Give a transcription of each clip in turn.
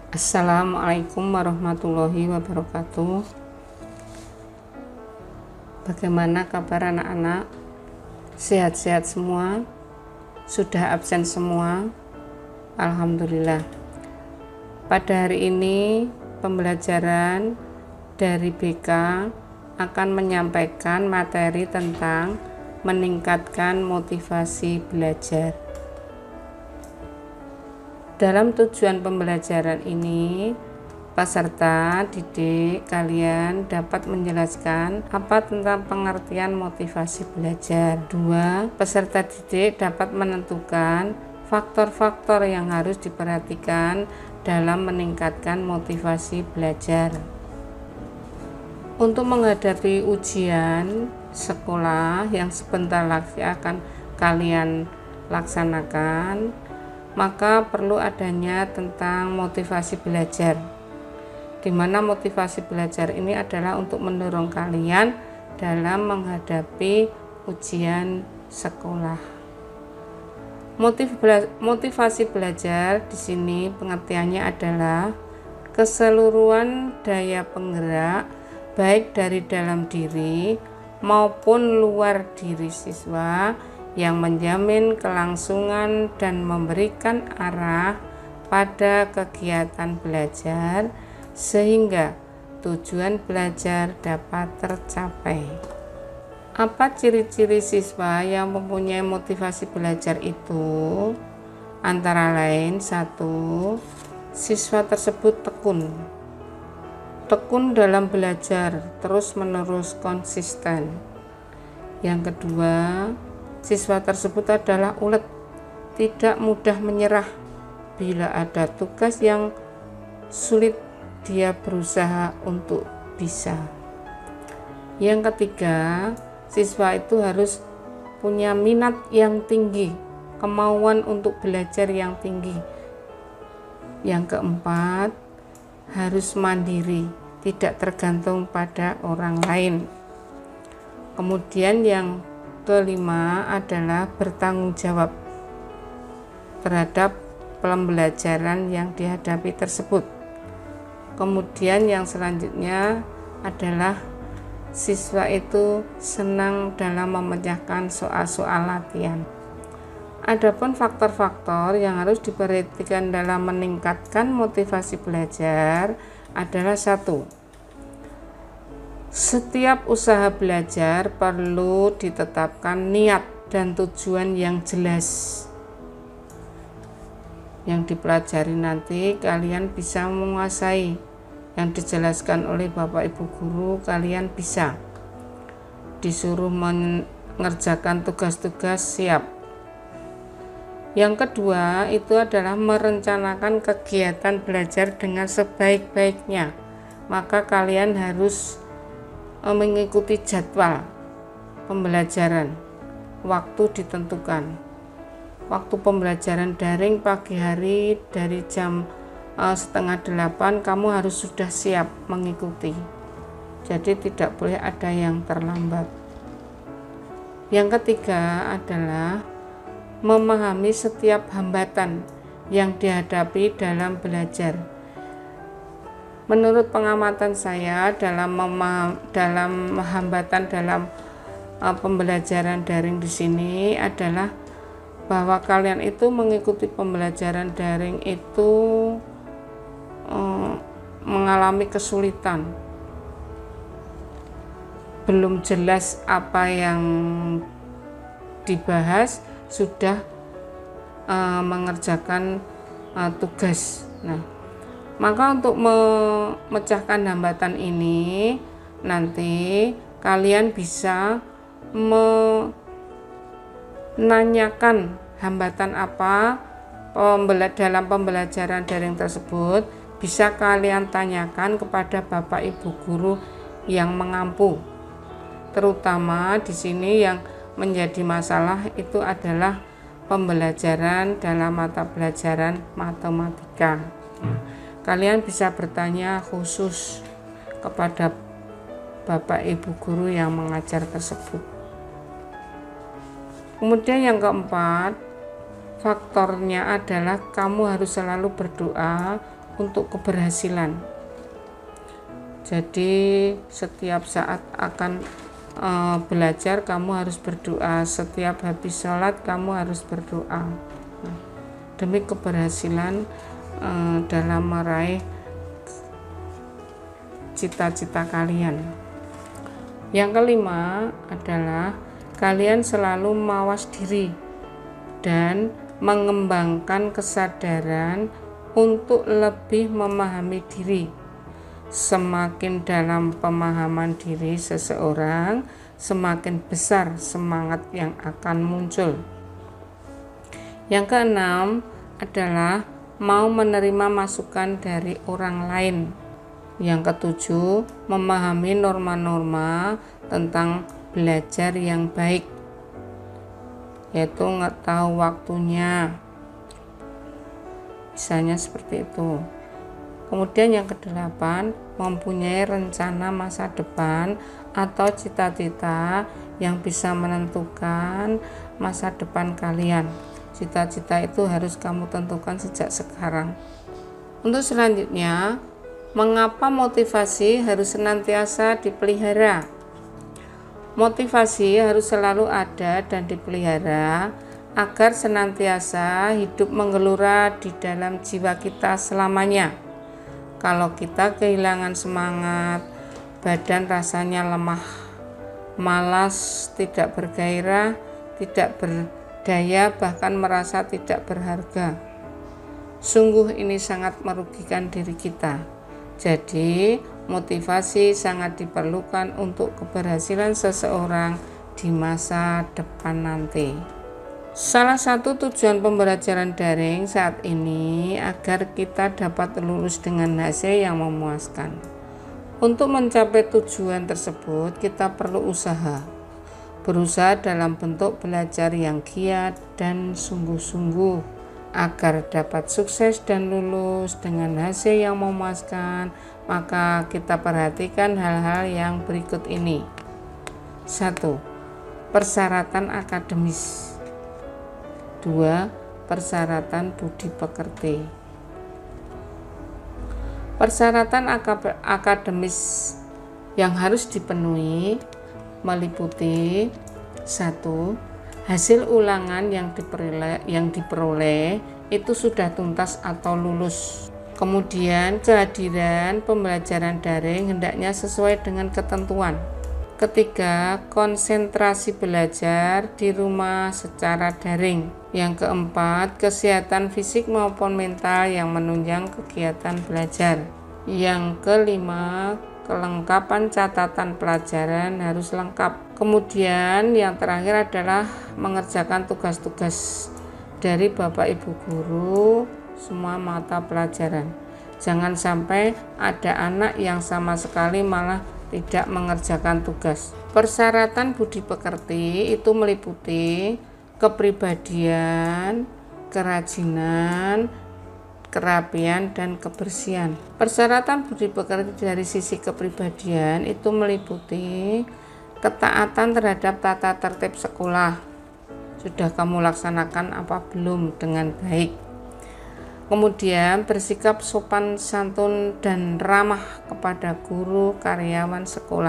Assalamualaikum warahmatullahi wabarakatuh. Bagaimana kabar anak-anak? Sehat-sehat semua? Sudah absen semua? Alhamdulillah. Pada hari ini pembelajaran dari BK akan menyampaikan materi tentang meningkatkan motivasi belajar. Dalam tujuan pembelajaran ini, peserta didik kalian dapat menjelaskan apa tentang pengertian motivasi belajar. 2. Peserta didik dapat menentukan faktor-faktor yang harus diperhatikan dalam meningkatkan motivasi belajar. Untuk menghadapi ujian sekolah yang sebentar lagi akan kalian laksanakan, maka perlu adanya tentang motivasi belajar, di mana motivasi belajar ini adalah untuk mendorong kalian dalam menghadapi ujian sekolah. Motivasi belajar di sini pengertiannya adalah keseluruhan daya penggerak baik dari dalam diri maupun luar diri siswa yang menjamin kelangsungan dan memberikan arah pada kegiatan belajar sehingga tujuan belajar dapat tercapai. Apa ciri-ciri siswa yang mempunyai motivasi belajar itu? Antara lain, 1. Siswa tersebut tekun dalam belajar, terus-menerus konsisten. Yang kedua, siswa tersebut adalah ulet, tidak mudah menyerah. Bila ada tugas yang sulit, dia berusaha untuk bisa. Yang ketiga, siswa itu harus punya minat yang tinggi, kemauan untuk belajar yang tinggi. Yang keempat, harus mandiri, tidak tergantung pada orang lain. Kemudian yang kelima adalah bertanggung jawab terhadap pembelajaran yang dihadapi tersebut. Kemudian yang selanjutnya adalah siswa itu senang dalam memecahkan soal-soal latihan. Adapun faktor-faktor yang harus diperhatikan dalam meningkatkan motivasi belajar adalah 1. Setiap usaha belajar perlu ditetapkan niat dan tujuan yang jelas. Yang dipelajari nanti kalian bisa menguasai. Yang dijelaskan oleh Bapak Ibu guru kalian bisa. Disuruh mengerjakan tugas-tugas siap. Yang kedua itu adalah merencanakan kegiatan belajar dengan sebaik-baiknya. Maka kalian harus mengikuti jadwal pembelajaran, waktu ditentukan. Waktu pembelajaran daring pagi hari dari jam 7:30 kamu harus sudah siap mengikuti. Jadi tidak boleh ada yang terlambat. Yang ketiga adalah memahami setiap hambatan yang dihadapi dalam belajar. Menurut pengamatan saya dalam hambatan dalam pembelajaran daring di sini adalah bahwa kalian itu mengikuti pembelajaran daring itu mengalami kesulitan. Belum jelas apa yang dibahas sudah mengerjakan tugas. Maka untuk memecahkan hambatan ini nanti kalian bisa menanyakan hambatan apa dalam pembelajaran daring tersebut, bisa kalian tanyakan kepada Bapak Ibu guru yang mengampu. Terutama di sini yang menjadi masalah itu adalah pembelajaran dalam mata pelajaran matematika. Kalian bisa bertanya khusus kepada Bapak Ibu guru yang mengajar tersebut. Kemudian yang keempat, faktornya adalah kamu harus selalu berdoa untuk keberhasilan. Jadi setiap saat akan belajar kamu harus berdoa, setiap habis sholat kamu harus berdoa demi keberhasilan dalam meraih cita-cita kalian. Yang kelima adalah kalian selalu mawas diri dan mengembangkan kesadaran untuk lebih memahami diri. Semakin dalam pemahaman diri seseorang, semakin besar semangat yang akan muncul. Yang keenam adalah mau menerima masukan dari orang lain. Yang ketujuh, memahami norma-norma tentang belajar yang baik, yaitu tahu waktunya, misalnya seperti itu. Kemudian yang kedelapan, mempunyai rencana masa depan atau cita-cita yang bisa menentukan masa depan kalian. Cita-cita itu harus kamu tentukan sejak sekarang. Untuk selanjutnya, mengapa motivasi harus senantiasa dipelihara? Motivasi harus selalu ada dan dipelihara agar senantiasa hidup menggelora di dalam jiwa kita selamanya. Kalau kita kehilangan semangat, badan rasanya lemah, malas, tidak bergairah, tidak berdaya, bahkan merasa tidak berharga. Sungguh ini sangat merugikan diri kita. Jadi, motivasi sangat diperlukan untuk keberhasilan seseorang di masa depan nanti. Salah satu tujuan pembelajaran daring saat ini agar kita dapat lulus dengan hasil yang memuaskan. Untuk mencapai tujuan tersebut, kita perlu usaha. Berusaha dalam bentuk belajar yang giat dan sungguh-sungguh agar dapat sukses dan lulus dengan hasil yang memuaskan. Maka kita perhatikan hal-hal yang berikut ini. 1. Persyaratan akademis. 2. Persyaratan budi pekerti. Persyaratan akademis yang harus dipenuhi meliputi 1. Hasil ulangan yang diperoleh itu sudah tuntas atau lulus. Kemudian kehadiran pembelajaran daring hendaknya sesuai dengan ketentuan. Ketiga, konsentrasi belajar di rumah secara daring. Yang keempat, kesehatan fisik maupun mental yang menunjang kegiatan belajar. Yang kelima, kelengkapan catatan pelajaran harus lengkap. Kemudian yang terakhir adalah mengerjakan tugas-tugas dari Bapak Ibu guru semua mata pelajaran. Jangan sampai ada anak yang sama sekali malah tidak mengerjakan tugas. Persyaratan budi pekerti itu meliputi kepribadian, kerajinan, kerapian, dan kebersihan. Persyaratan budi pekerti dari sisi kepribadian itu meliputi ketaatan terhadap tata tertib sekolah. Sudah kamu laksanakan apa belum dengan baik? Kemudian bersikap sopan santun dan ramah kepada guru, karyawan sekolah,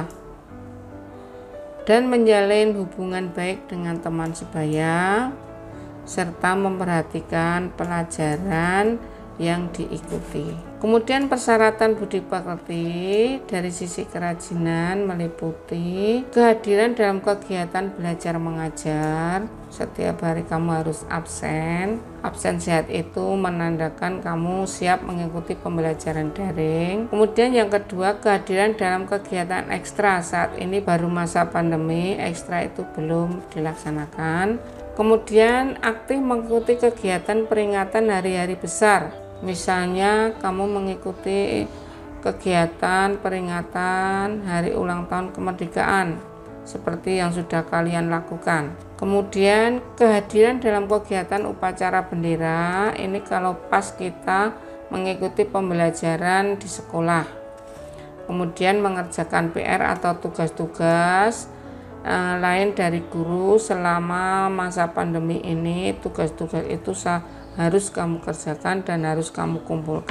dan menjalin hubungan baik dengan teman sebaya, serta memperhatikan pelajaran yang diikuti. Kemudian persyaratan budi pekerti dari sisi kerajinan meliputi kehadiran dalam kegiatan belajar mengajar. Setiap hari kamu harus absen. Absen sehat itu menandakan kamu siap mengikuti pembelajaran daring. Kemudian yang kedua, kehadiran dalam kegiatan ekstra. Saat ini baru masa pandemi, ekstra itu belum dilaksanakan. Kemudian aktif mengikuti kegiatan peringatan hari-hari besar. Misalnya kamu mengikuti kegiatan peringatan hari ulang tahun kemerdekaan seperti yang sudah kalian lakukan. Kemudian kehadiran dalam kegiatan upacara bendera, ini kalau pas kita mengikuti pembelajaran di sekolah. Kemudian mengerjakan PR atau tugas-tugas lain dari guru selama masa pandemi ini. Tugas-tugas itu harus kamu kerjakan dan harus kamu kumpulkan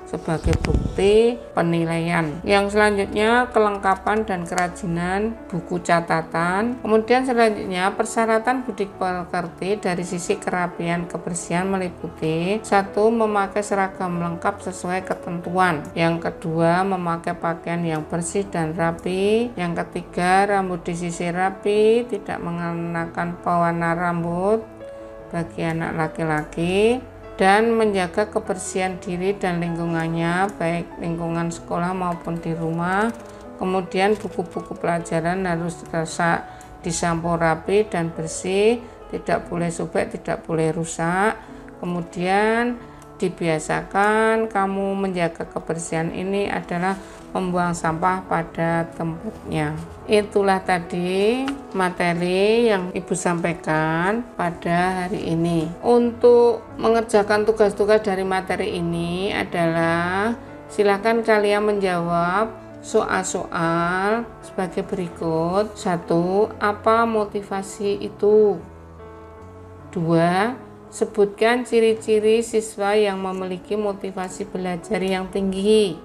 sebagai bukti penilaian. Yang selanjutnya kelengkapan dan kerajinan buku catatan. Kemudian selanjutnya persyaratan budi pekerti dari sisi kerapian kebersihan meliputi: 1. Memakai seragam lengkap sesuai ketentuan. Yang kedua, memakai pakaian yang bersih dan rapi. Yang ketiga, rambut disisir rapi, tidak mengenakan pewarna rambut bagi anak laki-laki, dan menjaga kebersihan diri dan lingkungannya, baik lingkungan sekolah maupun di rumah. Kemudian buku-buku pelajaran harus disampo rapi dan bersih, tidak boleh sobek, tidak boleh rusak. Kemudian dibiasakan kamu menjaga kebersihan ini adalah membuang sampah pada tempatnya. Itulah tadi materi yang Ibu sampaikan pada hari ini. Untuk mengerjakan tugas-tugas dari materi ini adalah silakan kalian menjawab soal-soal sebagai berikut. 1. Apa motivasi itu? 2. Sebutkan ciri-ciri siswa yang memiliki motivasi belajar yang tinggi.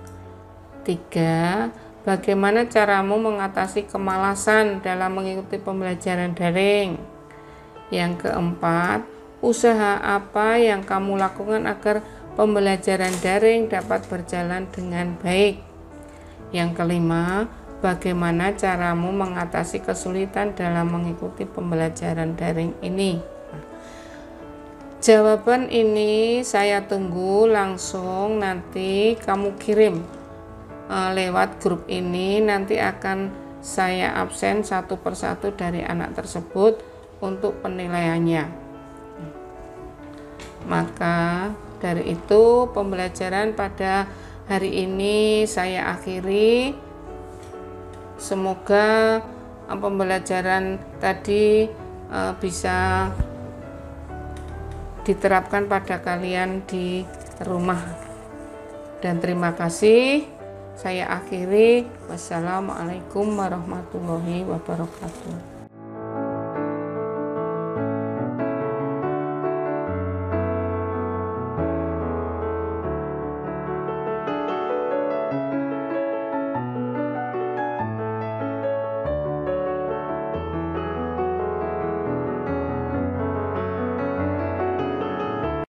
3. Bagaimana caramu mengatasi kemalasan dalam mengikuti pembelajaran daring? Yang keempat, usaha apa yang kamu lakukan agar pembelajaran daring dapat berjalan dengan baik? Yang kelima, bagaimana caramu mengatasi kesulitan dalam mengikuti pembelajaran daring ini? Jawaban ini saya tunggu langsung, nanti kamu kirim lewat grup ini. Nanti akan saya absen satu persatu dari anak tersebut untuk penilaiannya. Maka dari itu pembelajaran pada hari ini saya akhiri. Semoga pembelajaran tadi bisa diterapkan pada kalian di rumah. Dan terima kasih. Saya akhiri. Wassalamualaikum warahmatullahi wabarakatuh.